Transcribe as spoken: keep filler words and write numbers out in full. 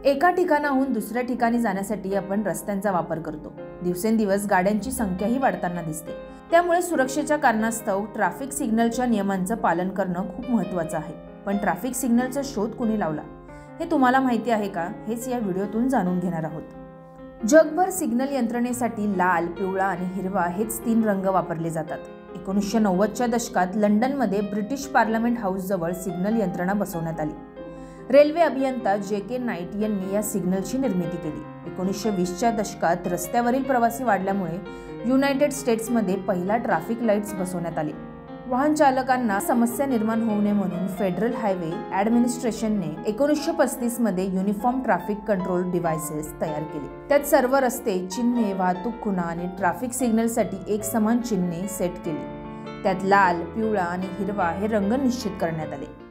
एका ठिकाणाहून दुसऱ्या ठिकाणी जाण्यासाठी आपण रस्त्यांचा वापर करतो। दिवसेंदिवस गाड्यांची संख्याही वाढताना दिसते। त्यामुळे सुरक्षेच्या कारणास्तव ट्रॅफिक सिग्नलच्या नियमांचं पालन करणं खूप महत्त्वाचं आहे। पण ट्रॅफिक सिग्नलचा शोध कोणी लावला हे तुम्हाला माहिती आहे का? हेच या व्हिडिओतून जाणून घेणार आहोत। जगभर सिग्नल यंत्रणेसाठी लाल, पिवळा आणि हिरवा हेच तीन रंग वापरले जातात। एकोणीसशे नव्वदच्या दशकात लंडनमध्ये ब्रिटिश पार्लमेंट हाऊस जवळ सिग्नल यंत्रणा बसवण्यात आली। रेल्वे अभियंता जे के नाईट यांनी या सिग्नलची निर्मिती केली। एकोणीसशे वीसच्या दशकात रस्त्यावरील प्रवासी वाढल्यामुळे युनायटेड स्टेट्समध्ये पहिला ट्रॅफिक लाईट्स बसवण्यात आले। वाहन चालकांना समस्या निर्माण होऊ नये म्हणून फेडरल हायवे ॲडमिनिस्ट्रेशनने एकोणीसशे पस्तीस मध्ये युनिफॉर्म ट्रॅफिक कंट्रोल डिव्हाइसेस तयार केले। त्यात सर्व रस्ते, चिन्हे, वाहतूक खुणा आणि ट्रॅफिक सिग्नलसाठी एक समान चिन्हे सेट केली। त्यात लाल, पिवळा आणि हिरवा हे रंग निश्चित करण्यात आले।